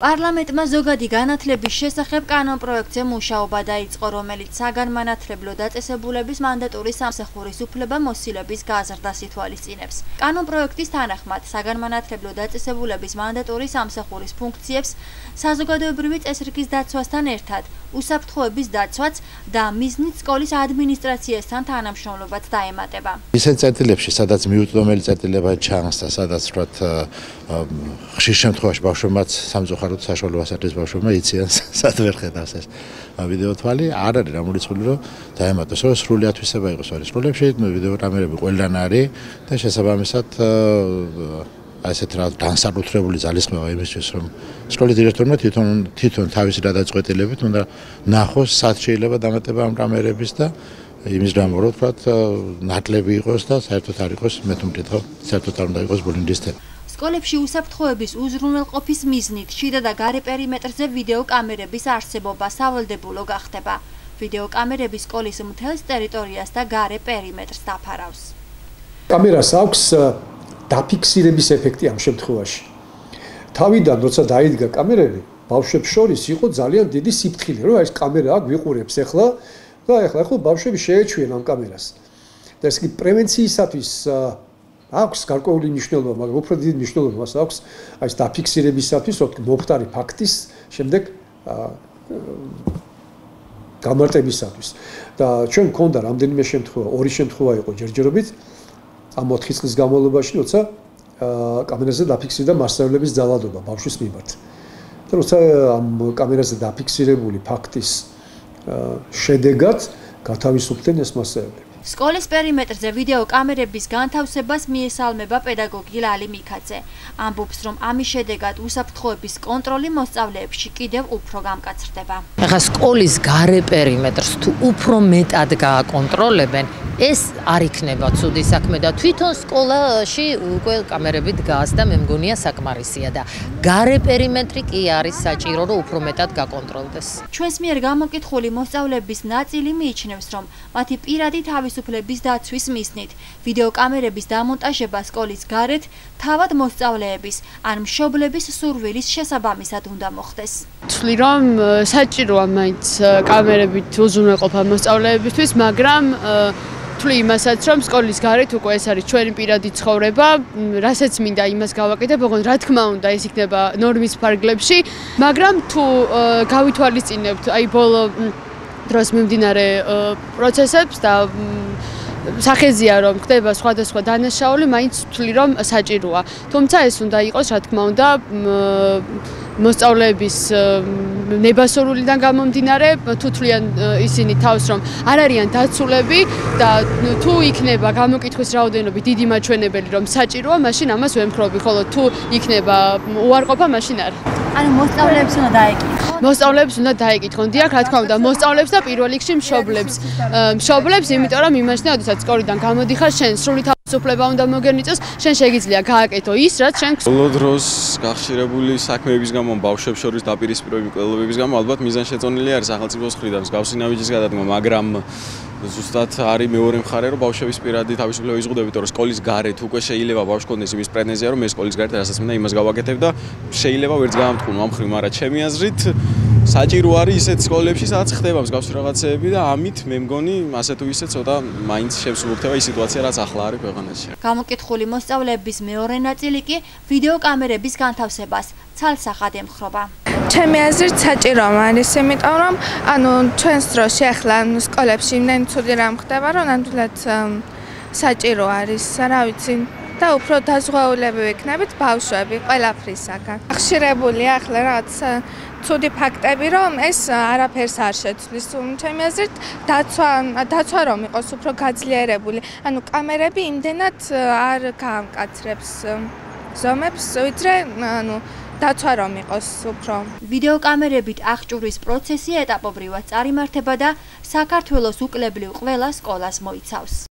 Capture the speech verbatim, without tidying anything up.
პარლამენტმა ზოგადი განათლების შესახებ კანონპროექტზე მუშაობა დაიწყო, რომელიც საგანმანათლებლო დაწესებულების მანდატური სამსახურის უფლება მოსილების გაზრდას ითვალისწინებს. კანონპროექტის თანახმად, საგანმანათლებლო დაწესებულების მანდატური სამსახურის ფუნქციებს საზოგადოებრივი წესრიგის დაცვასთან ერთად უსაფრთხოების დაცვაც და მიზნით სკოლის ადმინისტრაციასთან თანამშრომლობაც დაემატება. ისეთ წერტილებში, სადაც მიუწვდომელი წერტილება ჩანს და სადაც ვთქვათ, ხშირ შემთხვევაში ბავშვებმაც სამწუხაროდ საშუალო ასაკის ბავშვებმა იციან სად ვერ ხედავს ეს ვიდეო თვალი, არ არის რამორიცხული რომ დაემატოს, რომ სრული ათვისება იყოს არის სკოლებში, ვიდეო კამერები ყველგან არის და შესაბამისად ასეთ რა განსაკუთრებული ძალისხმევა იმისთვის რომ სკოლის დირექტორმა თვითონ თვითონ თავისი გადაწყვეტილებით უნდა ნახოს სად შეიძლება დამატება ამ კამერების და იმის გამო რომ ვთქვათ ნაკლები იყოს და საერთოდ არ იყოს მე თუ მკითხავ საერთოდ არ უნდა იყოს ბულინგის თემა. სკოლებში უსაფრთხოების უზრუნველყოფის მიზნით შიდა და გარე პერიმეტრზე ვიდეო კამერების არსებობა სავალდებულო გახდება. ვიდეო კამერები სკოლის მთელს ტერიტორიას და გარე პერიმეტრს დაფარავს. კამერას აქვს დაფიქსირების ეფექტი ამ შემთხვევაში. თავიდან როცა დაიდგა კამერები, ბავშვებს შორის იყო ძალიან დიდი სიფრთხილე, რომ ეს კამერა აქ ვიყურებს ახლა და ახლა ახლა ბავშვები შეეჩვიან ამ კამერას. და ეს კი პრევენციისათვის აქვს გარკვეული მნიშვნელობა, მაგრამ უფრო დიდი მნიშვნელობა მას აქვს აი ეს დაფიქსირებისათვის, მომხდარი ფაქტის შემდეგ გამარტებისათვის. და ჩვენ მქონდა რამდენიმე შემთხვევა, ორი შემთხვევა იყო ჯერჯერობით ამ ოთხი წლის განმავლობაში, როცა კამერაზე დაფიქსირდა მასწავლებლების ძალადობა ბავშვის მიმართ. და როცა ამ კამერაზე დაფიქსირებული ფაქტის შედეგად გათავისუფლდნენ ეს მასწავლებლები. სკოლის პერიმეტრზე ვიდეო კამერების განთავსებას მიესალმება პედაგოგი ლალი მიქაძე. ამბობს, რომ ამის შედეგად უსაფრთხოების კონტროლი მოსწავლეებში კიდევ უფრო გამკაცრდება. ახლა სკოლის გარე პერიმეტრს თუ უფრო მეტად გააკონტროლებენ, ეს არ იქნება ცუდი საქმე და თვითონ სკოლაში უკვე კამერები დგას და მე მგონია საკმარისია და გარე პერიმეტრი კი არის საჭირო, რომ უფრო მეტად გაკონტროლდეს. ჩვენს მიერ გამოკითხული მოსწავლეების ნაწილი მიიჩნევს, რომ მათი პირადი თავისუფლების დაცვის მიზნით ვიდეო კამერების დამონტაჟება სკოლის გარეთ თავად მოსწავლეების ან მშობლების სურვილის შესაბამისად უნდა მოხდეს. ვთვლი რომ საჭიროა მაინც კამერებით უზრუნველყოფა მოსწავლეებისთვის, მაგრამ ვთვლი იმასაც, რომ სკოლის გარეთ უკვე ეს არის ჩვენი პირადი ცხოვრება, რასაც მინდა იმას გავაკეთებ, ოღონდ რა თქმა უნდა ეს იქნება ნორმის ფარგლებში, მაგრამ თუ გავითვალისწინებთ აი ბოლო დროს მიმდინარე პროცესებს და სახეზია რომ ხდება სხვადასხვა დანაშაული, მაინც ვთვლი რომ საჭიროა. თუმცა ეს უნდა იყოს, რა თქმა უნდა, მოსწავლეების ნებასორულიდან გამომდინარე, თუ თვლიან ისინი თავს რომ არ არიან დაცულები და თუ იქნება გამოკითხვის რაოდენობით დიდი მაჩვენებელი რომ საჭიროა, მაშინ ამას ვემხრობი, ხოლო თუ იქნება უარყოფა, მაშინ არა. ანუ მოსწავლეებს უნდა დაეკითხონ. მოსწავლეებს უნდა დაეკითხონ. დიახ, რა თქმა უნდა, მოსწავლეებს და პირველ რიგში მშობლებს. მშობლებს, იმიტომ რომ იმაშნა, როდესაც სკოლიდან გამოდიხარ, შენ სრული თავისუფლება უნდა მოგენიწოს, შენ შეგიძლია გააკეთო ის, რაც შენ ბოლო დროს გახშირებული საქმეების გამო, ბავშვებს შორის დაპირისპირებული მკვლელობების გამო, ალბათ მიზანშეწონილი არის სახელმწიფოს მხრიდან მსგავსი ნაბიჯის გადადგმა, მაგრამ ზუსტად არის მეორე მხარე, რომ ბავშვების პირადი თავისუფლება იზღუდება, იმიტომ რომ სკოლის გარეთ უკვე შეიძლება ბავშვს კონდეს იმის პრეტენზია, რომ მე სკოლის გარეთ რასაც მინდა იმას გავაკეთებ და შეიძლება ვერც გაამტყუნო ამ ხრივ, მაგრამ ჩემი აზრით საჭირო არის ისეთ სკოლებში, სადაც ხდება მსგავსი რაღაცეები და ამით მე მგონი ასე თუ ისე ცოტა მაინც შევსრულდება ის სიტუაცია, რაც ახლა არის ქვეყანაში. გამოკითხული მოსწავლეების მეორე ნაწილი კი ვიდეო კამერების განთავსებას ცალსახად ემხრობა. ჩემი აზრით საჭირო არის, იმიტომ რომ ანუ ჩვენს დროში ახლა სკოლებში იმდენი ცუდი რამ ხდება, რომ ნამდვილად საჭირო არის, რა ვიცი, და უფრო დაზღვეულები ვიქნებით ბავშვები ყველაფრისაგან. ხშირებულია ახლა რაღაც ცუდი ფაქტები, რომ ეს არაფერს არ შეცვლის. ჩემი აზრით, დაცვა დაცვა რომ იყოს უფრო გაძლიერებული. ანუ კამერები იმდენად არ გაამკაცრებს ზომებს, ვიდრე ანუ დაცვა რომ იყოს უფრო. ვიდეო კამერებით აღჭურვის პროცესი ეტაპობრივად წარიმართება და საქართველოს უკლებლიw ყველა სკოლას მოიცავს.